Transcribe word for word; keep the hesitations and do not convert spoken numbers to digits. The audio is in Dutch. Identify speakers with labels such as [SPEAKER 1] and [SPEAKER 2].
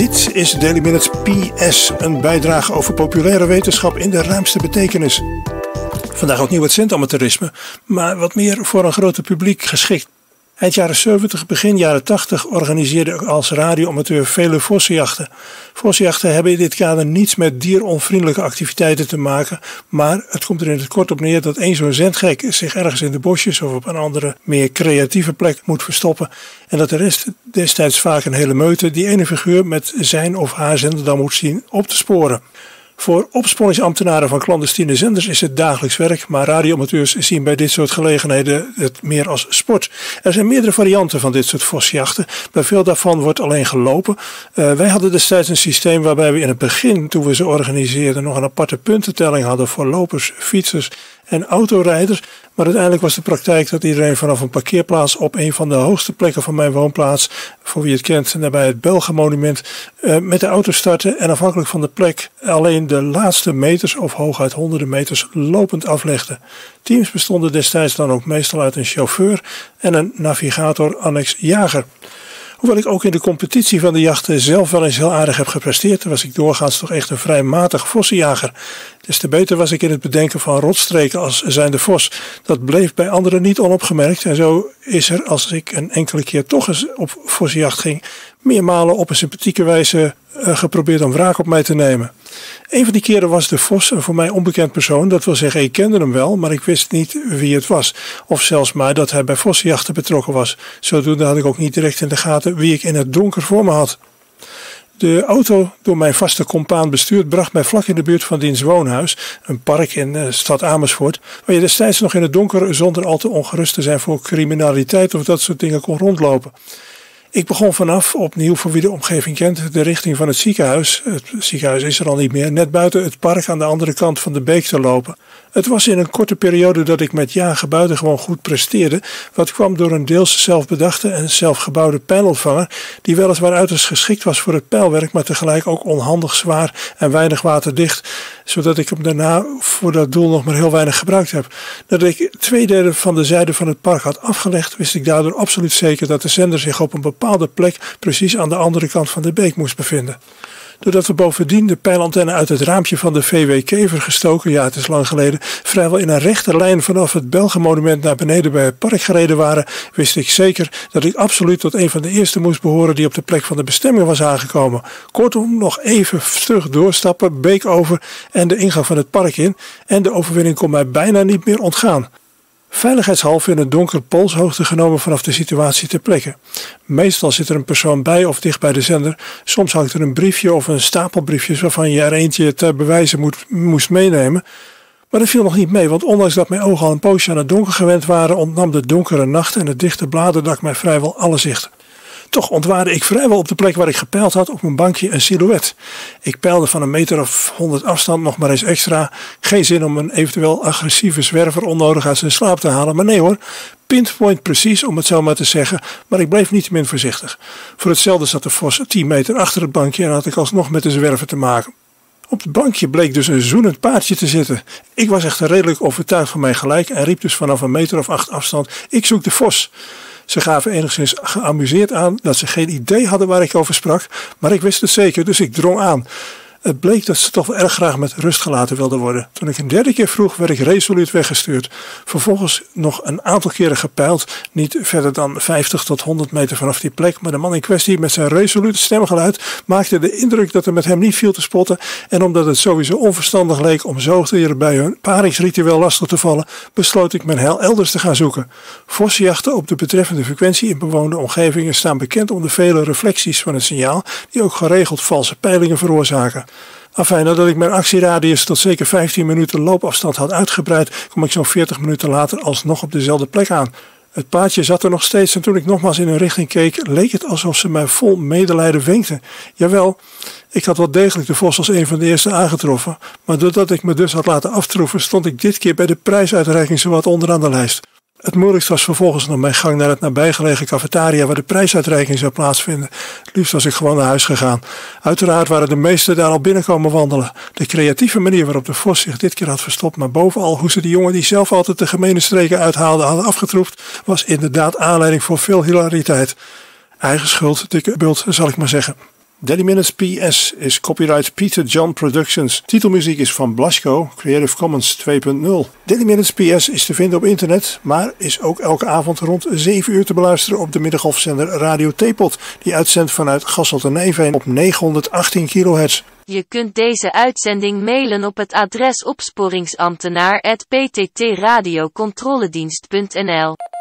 [SPEAKER 1] Dit is Daily Minutes P S, een bijdrage over populaire wetenschap in de ruimste betekenis. Vandaag opnieuw het centamateurisme, maar wat meer voor een groter publiek geschikt. Eind jaren zeventig, begin jaren tachtig organiseerde ik als radioamateur vele vossenjachten. Vossenjachten hebben in dit kader niets met dieronvriendelijke activiteiten te maken, maar het komt er in het kort op neer dat één zo'n zendgek zich ergens in de bosjes of op een andere, meer creatieve plek moet verstoppen en dat de rest destijds vaak een hele meute die ene figuur met zijn of haar zender dan moet zien op te sporen. Voor opsporingsambtenaren van clandestine zenders is het dagelijks werk, maar radioamateurs zien bij dit soort gelegenheden het meer als sport. Er zijn meerdere varianten van dit soort vosjachten. Bij veel daarvan wordt alleen gelopen. Uh, wij hadden destijds een systeem waarbij we in het begin, toen we ze organiseerden, nog een aparte puntentelling hadden voor lopers, fietsers en autorijders. Maar uiteindelijk was de praktijk dat iedereen vanaf een parkeerplaats op een van de hoogste plekken van mijn woonplaats, voor wie het kent, nabij het Belgenmonument, uh, met de auto startte en afhankelijk van de plek alleen de laatste meters of hooguit honderden meters lopend aflegde. Teams bestonden destijds dan ook meestal uit een chauffeur en een navigator annex jager. Hoewel ik ook in de competitie van de jachten zelf wel eens heel aardig heb gepresteerd, was ik doorgaans toch echt een vrij matig vossenjager. Des te beter was ik in het bedenken van rotstreken als zijnde vos. Dat bleef bij anderen niet onopgemerkt en zo is er, als ik een enkele keer toch eens op vossenjacht ging, meermalen op een sympathieke wijze uh, geprobeerd om wraak op mij te nemen. Een van die keren was de vos een voor mij onbekend persoon, dat wil zeggen ik kende hem wel, maar ik wist niet wie het was. Of zelfs maar dat hij bij vossenjachten betrokken was. Zodoende had ik ook niet direct in de gaten wie ik in het donker voor me had. De auto, door mijn vaste compaan bestuurd, bracht mij vlak in de buurt van diens woonhuis, een park in de stad Amersfoort, waar je destijds nog in het donker zonder al te ongerust te zijn voor criminaliteit of dat soort dingen kon rondlopen. Ik begon vanaf, opnieuw voor wie de omgeving kent, de richting van het ziekenhuis. Het ziekenhuis is er al niet meer, net buiten het park aan de andere kant van de beek te lopen. Het was in een korte periode dat ik met jagen buitengewoon goed presteerde, wat kwam door een deels zelfbedachte en zelfgebouwde pijlontvanger, die weliswaar uiterst geschikt was voor het pijlwerk, maar tegelijk ook onhandig zwaar en weinig waterdicht, zodat ik hem daarna voor dat doel nog maar heel weinig gebruikt heb. Nadat ik twee derde van de zijde van het park had afgelegd, wist ik daardoor absoluut zeker dat de zender zich op een bepaalde plek precies aan de andere kant van de beek moest bevinden. Doordat we bovendien de pijlantenne uit het raampje van de V W Kever gestoken, ja het is lang geleden, vrijwel in een rechte lijn vanaf het Belgenmonument naar beneden bij het park gereden waren, wist ik zeker dat ik absoluut tot een van de eerste moest behoren die op de plek van de bestemming was aangekomen. Kortom, nog even stug doorstappen, beek over en de ingang van het park in en de overwinning kon mij bijna niet meer ontgaan. Veiligheidshalve in het donker polshoogte genomen vanaf de situatie ter plekke. Meestal zit er een persoon bij of dicht bij de zender. Soms hangt er een briefje of een stapel briefjes waarvan je er eentje ter bewijze moet, moest meenemen. Maar dat viel nog niet mee, want ondanks dat mijn ogen al een poosje aan het donker gewend waren, ontnam de donkere nacht en het dichte bladerdak mij vrijwel alle zicht. Toch ontwaarde ik vrijwel op de plek waar ik gepeild had op mijn bankje een silhouet. Ik peilde van een meter of honderd afstand nog maar eens extra. Geen zin om een eventueel agressieve zwerver onnodig uit zijn slaap te halen. Maar nee hoor, pinpoint precies om het zo maar te zeggen. Maar ik bleef niettemin voorzichtig. Voor hetzelfde zat de vos tien meter achter het bankje en had ik alsnog met de zwerver te maken. Op het bankje bleek dus een zoenend paardje te zitten. Ik was echter redelijk overtuigd van mijn gelijk en riep dus vanaf een meter of acht afstand: ik zoek de vos. Ze gaven enigszins geamuseerd aan dat ze geen idee hadden waar ik over sprak, maar ik wist het zeker, dus ik drong aan. Het bleek dat ze toch wel erg graag met rust gelaten wilden worden. Toen ik een derde keer vroeg, werd ik resoluut weggestuurd. Vervolgens nog een aantal keren gepeild, niet verder dan vijftig tot honderd meter vanaf die plek, maar de man in kwestie met zijn resolute stemgeluid maakte de indruk dat er met hem niet viel te spotten en omdat het sowieso onverstandig leek om zoogdieren bij hun paringsritueel lastig te vallen, besloot ik mijn heil elders te gaan zoeken. Vossenjachten op de betreffende frequentie in bewoonde omgevingen staan bekend om de vele reflecties van het signaal die ook geregeld valse peilingen veroorzaken. Afijn, nadat ik mijn actieradius tot zeker vijftien minuten loopafstand had uitgebreid, kwam ik zo'n veertig minuten later alsnog op dezelfde plek aan. Het paardje zat er nog steeds en toen ik nogmaals in hun richting keek, leek het alsof ze mij vol medelijden wenkten. Jawel, ik had wel degelijk de vos als een van de eerste aangetroffen, maar doordat ik me dus had laten aftroeven, stond ik dit keer bij de prijsuitreiking zowat onderaan de lijst. Het moeilijkst was vervolgens nog mijn gang naar het nabijgelegen cafetaria waar de prijsuitreiking zou plaatsvinden. Het liefst was ik gewoon naar huis gegaan. Uiteraard waren de meesten daar al binnenkomen wandelen. De creatieve manier waarop de vos zich dit keer had verstopt, maar bovenal hoe ze die jongen die zelf altijd de gemene streken uithaalde hadden afgetroefd, was inderdaad aanleiding voor veel hilariteit. Eigen schuld, dikke bult, zal ik maar zeggen. Daily Minutes P S is copyright Peter John Productions. Titelmuziek is van Blasco, Creative Commons twee punt nul. Daily Minutes P S is te vinden op internet, maar is ook elke avond rond zeven uur te beluisteren op de middengolfzender Radio Theepot, die uitzendt vanuit Gasselte-Nijveen op negenhonderdachttien kilohertz.
[SPEAKER 2] Je kunt deze uitzending mailen op het adres opsporingsambtenaar apenstaartje radiocontroledienst punt n l.